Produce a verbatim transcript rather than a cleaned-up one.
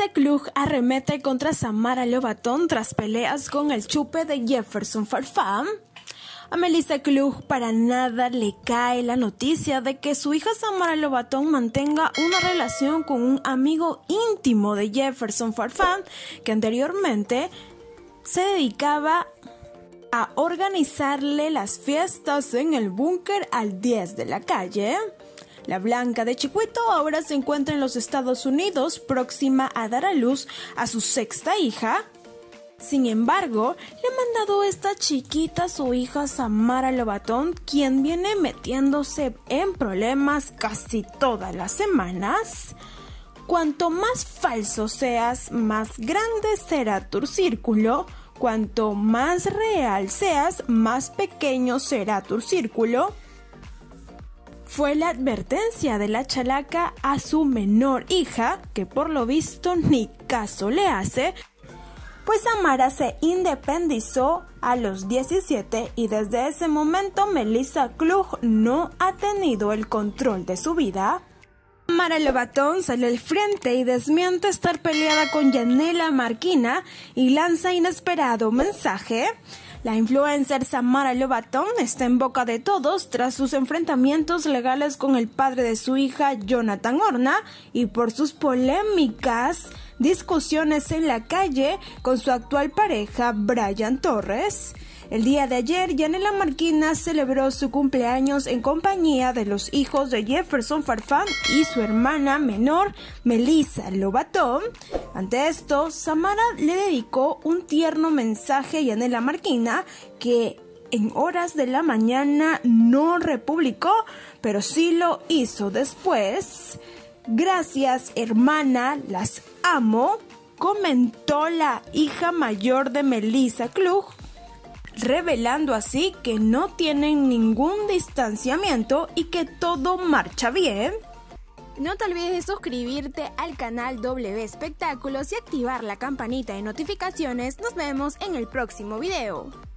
Melissa Klug arremete contra Samara Lobatón tras peleas con el chupe de Jefferson Farfán. A Melissa Klug para nada le cae la noticia de que su hija Samara Lobatón mantenga una relación con un amigo íntimo de Jefferson Farfán, que anteriormente se dedicaba a organizarle las fiestas en el búnker al diez de la calle. La Blanca de Chicuito ahora se encuentra en los Estados Unidos, próxima a dar a luz a su sexta hija. Sin embargo, le ha mandado esta chiquita a su hija Samara Lobatón, quien viene metiéndose en problemas casi todas las semanas. Cuanto más falso seas, más grande será tu círculo. Cuanto más real seas, más pequeño será tu círculo. Fue la advertencia de la chalaca a su menor hija, que por lo visto ni caso le hace, pues Samara se independizó a los diecisiete y desde ese momento Melissa Klug no ha tenido el control de su vida. Samara Lobatón sale al frente y desmiente estar peleada con Yanela Marquina y lanza inesperado mensaje. La influencer Samara Lobatón está en boca de todos tras sus enfrentamientos legales con el padre de su hija Jonathan Horna y por sus polémicas discusiones en la calle con su actual pareja Brian Torres. El día de ayer, Yanela Marquina celebró su cumpleaños en compañía de los hijos de Jefferson Farfán y su hermana menor, Melissa Lobatón. Ante esto, Samara le dedicó un tierno mensaje a Yanela Marquina, que en horas de la mañana no republicó, pero sí lo hizo después. Gracias, hermana, las amo, comentó la hija mayor de Melissa Klug, revelando así que no tienen ningún distanciamiento y que todo marcha bien. No te olvides de suscribirte al canal W Espectáculos y activar la campanita de notificaciones. Nos vemos en el próximo video.